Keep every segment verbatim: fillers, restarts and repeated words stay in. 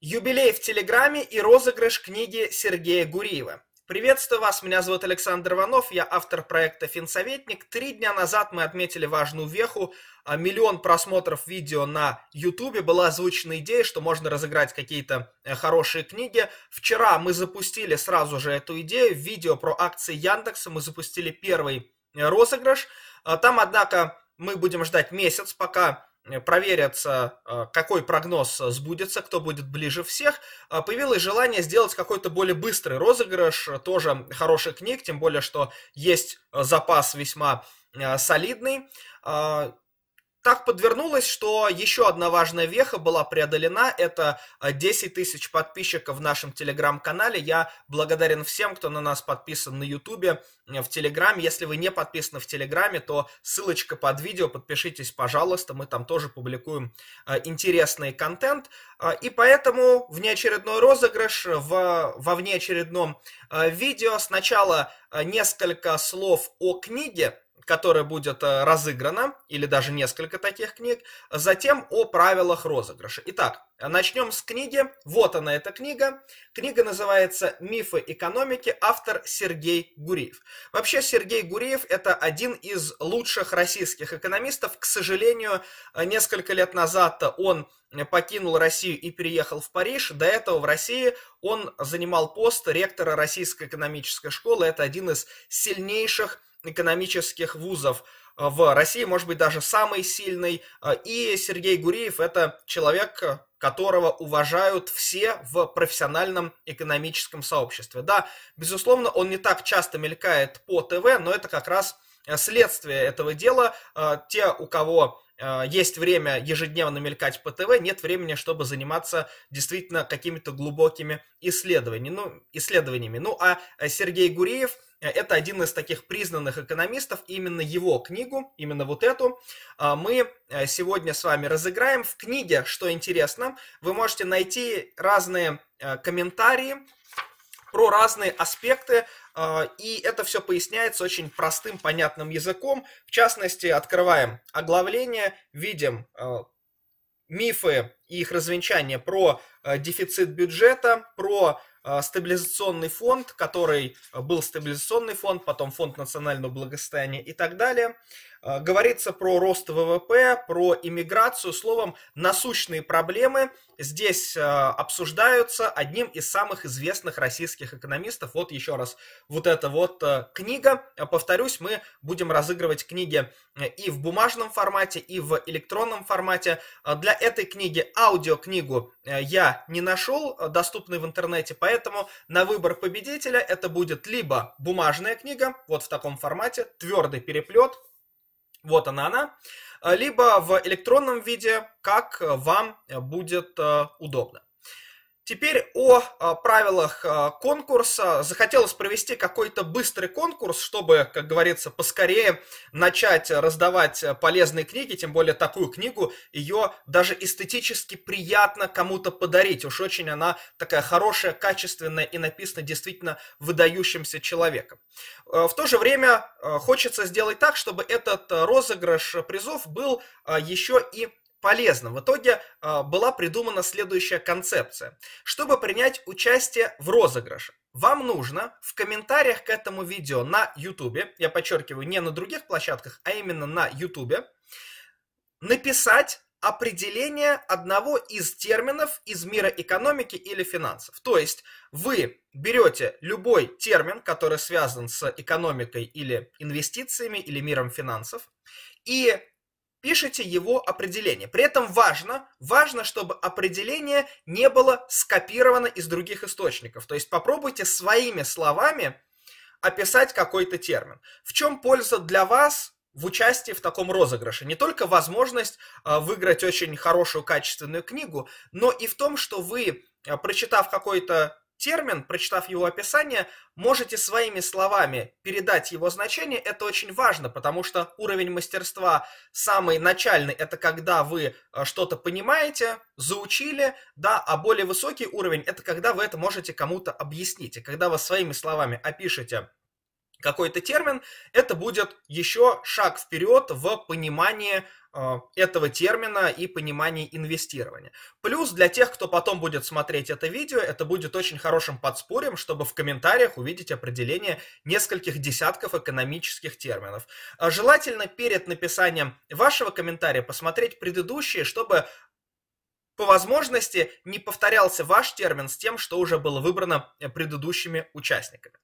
Юбилей в Телеграме и розыгрыш книги Сергея Гуриева. Приветствую вас, меня зовут Александр Иванов, я автор проекта «Финсоветник». Три дня назад мы отметили важную веху. Миллион просмотров видео на Ютубе. Была озвучена идея, что можно разыграть какие-то хорошие книги. Вчера мы запустили сразу же эту идею. Видео про акции Яндекса мы запустили первый розыгрыш. Там, однако, мы будем ждать месяц, пока проверятся, какой прогноз сбудется, кто будет ближе всех. Появилось желание сделать какой-то более быстрый розыгрыш, тоже хороших книг, тем более, что есть запас весьма солидный. Так подвернулось, что еще одна важная веха была преодолена. Это десять тысяч подписчиков в нашем телеграм-канале. Я благодарен всем, кто на нас подписан на ютубе, в телеграме. Если вы не подписаны в телеграме, то ссылочка под видео. Подпишитесь, пожалуйста. Мы там тоже публикуем интересный контент. И поэтому внеочередной розыгрыш в, во внеочередном видео. Сначала несколько слов о книге, которая будет разыграна, или даже несколько таких книг, затем о правилах розыгрыша. Итак, начнем с книги. Вот она, эта книга. Книга называется «Мифы экономики», автор Сергей Гуриев. Вообще, Сергей Гуриев – это один из лучших российских экономистов. К сожалению, несколько лет назад он покинул Россию и переехал в Париж. До этого в России он занимал пост ректора Российской экономической школы. Это один из сильнейших экономических вузов в России, может быть, даже самый сильный. И Сергей Гуриев – это человек, которого уважают все в профессиональном экономическом сообществе. Да, безусловно, он не так часто мелькает по ТВ, но это как раз следствие этого дела. Те, у кого есть время ежедневно мелькать по ТВ, нет времени, чтобы заниматься действительно какими-то глубокими исследованиями. Ну, исследованиями. Ну, а Сергей Гуриев – это один из таких признанных экономистов. Именно его книгу, именно вот эту, мы сегодня с вами разыграем. В книге, что интересно, вы можете найти разные комментарии про разные аспекты, и это все поясняется очень простым, понятным языком. В частности, открываем оглавление, видим мифы и их развенчание про дефицит бюджета, про стабилизационный фонд, который был стабилизационный фонд, потом фонд национального благосостояния и так далее. Говорится про рост ВВП, про иммиграцию, словом, насущные проблемы здесь обсуждаются одним из самых известных российских экономистов. Вот еще раз, вот эта вот книга. Повторюсь, мы будем разыгрывать книги и в бумажном формате, и в электронном формате. Для этой книги аудиокнигу я не нашел, доступной в интернете, поэтому на выбор победителя это будет либо бумажная книга, вот в таком формате, твердый переплет, вот она она, либо в электронном виде, как вам будет удобно. Теперь о правилах конкурса. Захотелось провести какой-то быстрый конкурс, чтобы, как говорится, поскорее начать раздавать полезные книги, тем более такую книгу, ее даже эстетически приятно кому-то подарить. Уж очень она такая хорошая, качественная и написана действительно выдающимся человеком. В то же время хочется сделать так, чтобы этот розыгрыш призов был еще и полезным. В итоге э, была придумана следующая концепция. Чтобы принять участие в розыгрыше, вам нужно в комментариях к этому видео на YouTube, я подчеркиваю, не на других площадках, а именно на YouTube, написать определение одного из терминов из мира экономики или финансов. То есть вы берете любой термин, который связан с экономикой или инвестициями, или миром финансов, и пишите его определение. При этом важно, важно, чтобы определение не было скопировано из других источников. То есть попробуйте своими словами описать какой-то термин. В чем польза для вас в участии в таком розыгрыше? Не только возможность выиграть очень хорошую, качественную книгу, но и в том, что вы, прочитав какой-то термин, прочитав его описание, можете своими словами передать его значение. Это очень важно, потому что уровень мастерства самый начальный – это когда вы что-то понимаете, заучили, да, а более высокий уровень – это когда вы это можете кому-то объяснить. И когда вы своими словами опишете какой-то термин, это будет еще шаг вперед в понимании этого термина и понимания инвестирования. Плюс для тех, кто потом будет смотреть это видео, это будет очень хорошим подспорьем, чтобы в комментариях увидеть определение нескольких десятков экономических терминов. Желательно перед написанием вашего комментария посмотреть предыдущие, чтобы по возможности не повторялся ваш термин с тем, что уже было выбрано предыдущими участниками.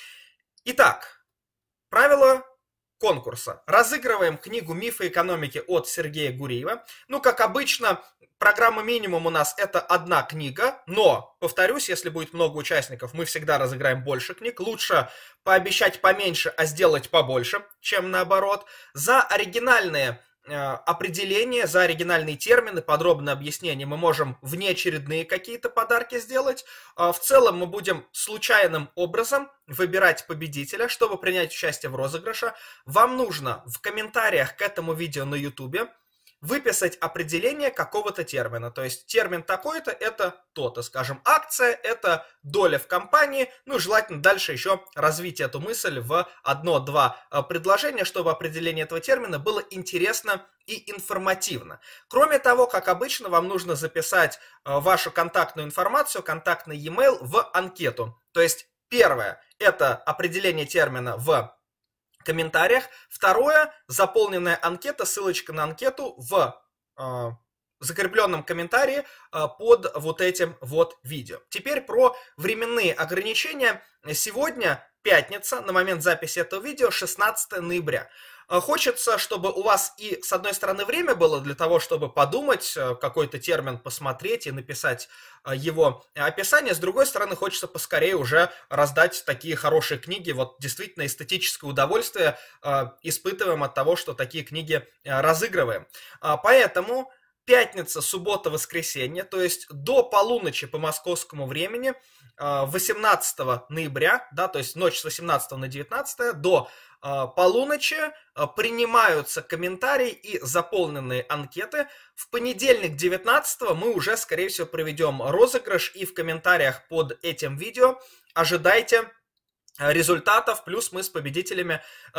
Итак, правила конкурса. Разыгрываем книгу «Мифы экономики» от Сергея Гуриева. Ну, как обычно, программа минимум у нас это одна книга, но, повторюсь, если будет много участников, мы всегда разыграем больше книг. Лучше пообещать поменьше, а сделать побольше, чем наоборот. За оригинальные определения, за оригинальные термины, подробное объяснение мы можем внеочередные какие-то подарки сделать. В целом мы будем случайным образом выбирать победителя. Чтобы принять участие в розыгрыше, вам нужно в комментариях к этому видео на YouTube выписать определение какого-то термина. То есть термин такой-то это то-то. Скажем, акция это доля в компании. Ну, желательно дальше еще развить эту мысль в одно-два предложения, чтобы определение этого термина было интересно и информативно. Кроме того, как обычно, вам нужно записать вашу контактную информацию, контактный e-mail в анкету. То есть первое это определение термина в комментариях. Второе, заполненная анкета, ссылочка на анкету в э, закрепленном комментарии э, под вот этим вот видео. Теперь про временные ограничения. Сегодня пятница, на момент записи этого видео, шестнадцатое ноября. Хочется, чтобы у вас и, с одной стороны, время было для того, чтобы подумать, какой-то термин посмотреть и написать его описание. С другой стороны, хочется поскорее уже раздать такие хорошие книги. Вот действительно эстетическое удовольствие испытываем от того, что такие книги разыгрываем. Поэтому пятница, суббота, воскресенье, то есть до полуночи по московскому времени, восемнадцатого ноября, да, то есть ночь с восемнадцатого на девятнадцатое, до полуночи принимаются комментарии и заполненные анкеты. В понедельник девятнадцатого мы уже, скорее всего, проведем розыгрыш, и в комментариях под этим видео ожидайте результатов, плюс мы с победителями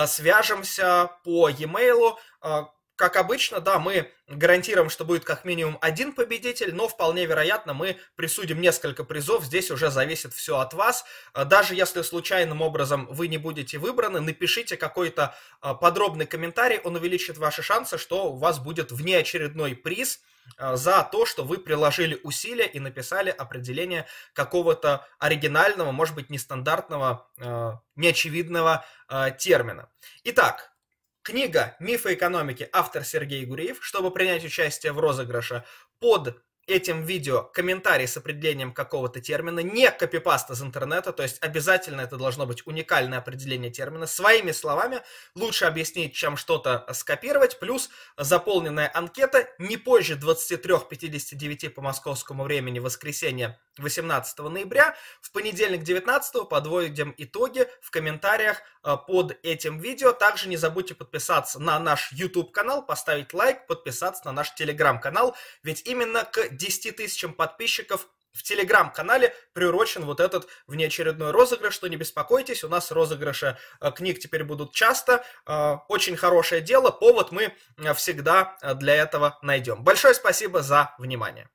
свяжемся по e-mail. Как обычно, да, мы гарантируем, что будет как минимум один победитель, но вполне вероятно мы присудим несколько призов. Здесь уже зависит все от вас. Даже если случайным образом вы не будете выбраны, напишите какой-то подробный комментарий, он увеличит ваши шансы, что у вас будет внеочередной приз за то, что вы приложили усилия и написали определение какого-то оригинального, может быть, нестандартного, неочевидного термина. Итак, книга «Мифы экономики», автор Сергей Гуриев. Чтобы принять участие в розыгрыше, под этим видео комментарий с определением какого-то термина, не копипаст из интернета, то есть обязательно это должно быть уникальное определение термина, своими словами, лучше объяснить, чем что-то скопировать, плюс заполненная анкета не позже двадцати трёх пятидесяти девяти по московскому времени, воскресенье восемнадцатого ноября, в понедельник девятнадцатого подводим итоги в комментариях под этим видео. Также не забудьте подписаться на наш YouTube канал, поставить лайк, подписаться на наш Telegram канал, ведь именно к десяти тысячам подписчиков в Телеграм-канале приурочен вот этот внеочередной розыгрыш, что не беспокойтесь, у нас розыгрыши книг теперь будут часто, очень хорошее дело, повод мы всегда для этого найдем. Большое спасибо за внимание.